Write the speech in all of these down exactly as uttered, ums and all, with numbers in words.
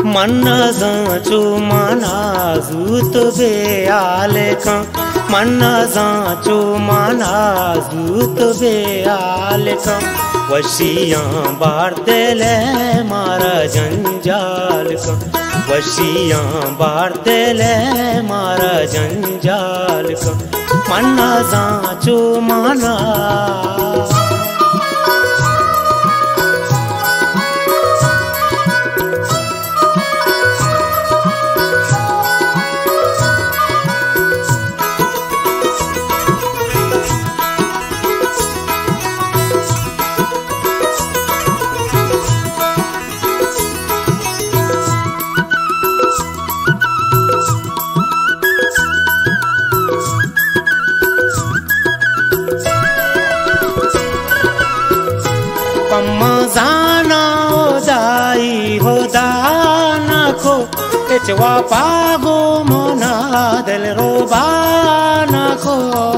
मन जाचो मना जूत बेयाल का मन जाचो मना जूत बेयाल का वशियाँ बार दिले मारा जंजाल का वशियाँ बार दिले मारा जंजाल का मन जाचो मना पम्मा जाना दाई हो दाना को एचवा पागो मना दिल रोबाना को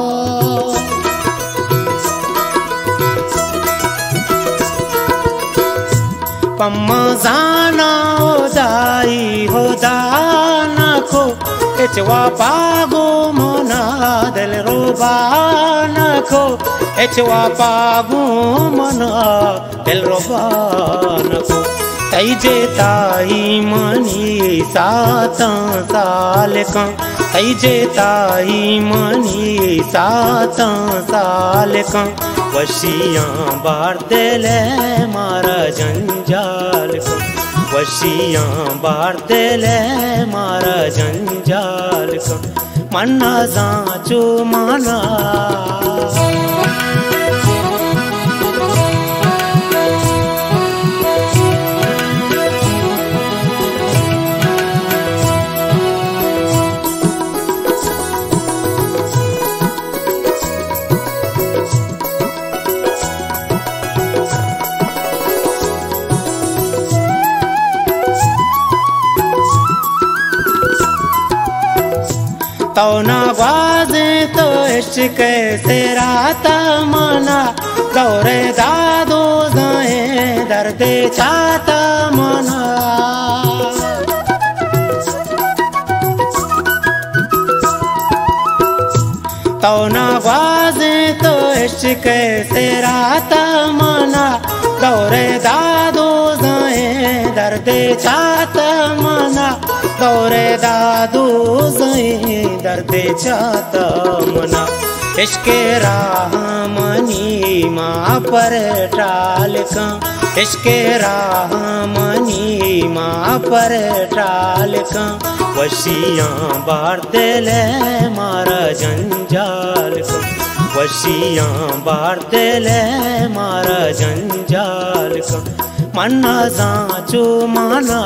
पम्मा जाना दाई हो दाना को एचवा पागो मना दिल रोबाना को एचवा पागो मना दिल रोबाना को तई जे ताई मनी सात साल का तई जे ताई मनी सात साल का वशियाँ बार दिले मारा जंजाल का वशियाँ बार दिले मारा जंजाल का मन्ना जाचो मना तो ना बाजे तो इश्क से राता मना दौरे दादो जाए दर्द छाता मना तो ना बाजे तो इश्क से राता मना दौरे दादो जाए दर्द छाता मना दौरे दादो जाए दर्द छाता मना इश्के राह मनी माँ पर टाल का इश्के राह मनी माँ पर टाल का वशियाँ बार दिले मारा जंजाल का वशियाँ बार दिले मारा जंजाल का मन्ना जाचो मना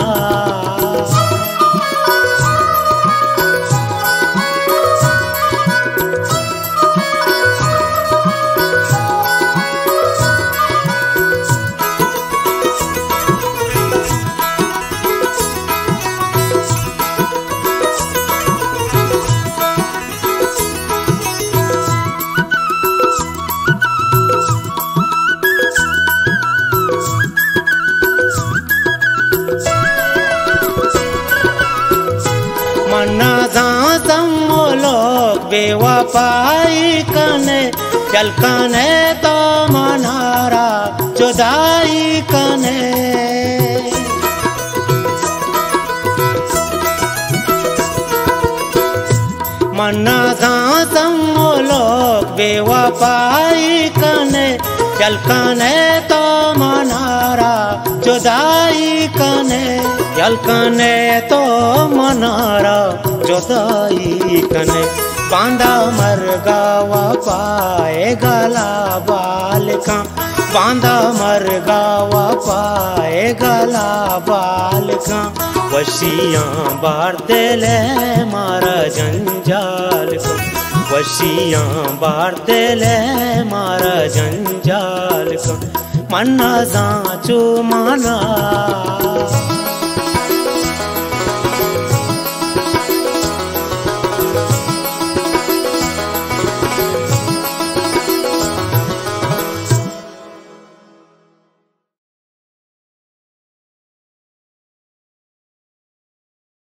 मन्ना जातम लोग बेवफाई कने चल कने तो मनारा जुदाई कने मन्ना जातम लोग बेवफाई कने चल कने तो मनारा जुदाई कने चल कने तो मनारा जुदाई कने बांधा मर गावा पाए गला बाल का बांधा मर गावा पाए गला बाल का वशियाँ बार दिले मारा जंजाल का वशियाँ बार दिले मारा जंजाल का मन्ना जाचो मना